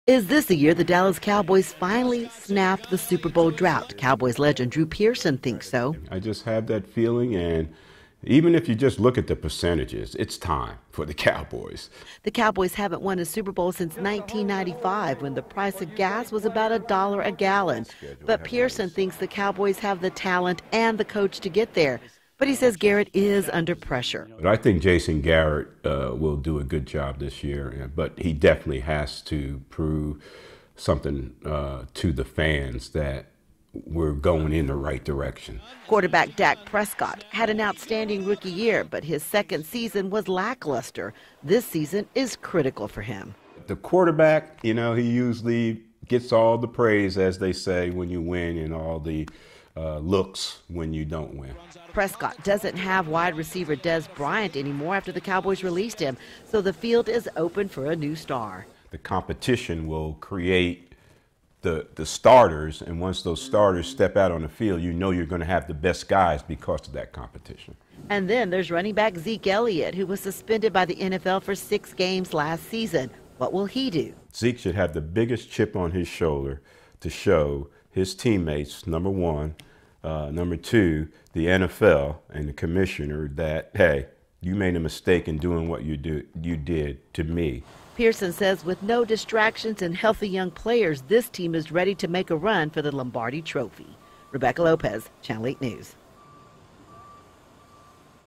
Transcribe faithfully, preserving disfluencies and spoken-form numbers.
Is this the year the Dallas Cowboys finally snapped the Super Bowl drought? Cowboys legend Drew Pearson thinks so. I just have that feeling, and even if you just look at the percentages, it's time for the Cowboys. The Cowboys haven't won a Super Bowl since nineteen ninety-five, when the price of gas was about a dollar a gallon. But Pearson thinks the Cowboys have the talent and the coach to get there. But he says Garrett is under pressure. But I think Jason Garrett uh, will do a good job this year, but he definitely has to prove something uh, to the fans that we're going in the right direction. Quarterback Dak Prescott had an outstanding rookie year, but his second season was lackluster. This season is critical for him. The quarterback, you know, he usually gets all the praise, as they say, when you win, and all the uh, looks when you don't win. Prescott doesn't have wide receiver Des Bryant anymore after the Cowboys released him, so the field is open for a new star. The competition will create the the starters, and once those starters step out on the field, you know you're going to have the best guys because of that competition. And then there's running back Zeke Elliott, who was suspended by the N F L for six games last season. What will he do? Zeke should have the biggest chip on his shoulder to show his teammates, number one, uh, number two, the N F L and the commissioner, that, hey, you made a mistake in doing what you do you did to me. Pearson says with no distractions and healthy young players, this team is ready to make a run for the Lombardi Trophy. Rebecca Lopez, Channel eight News.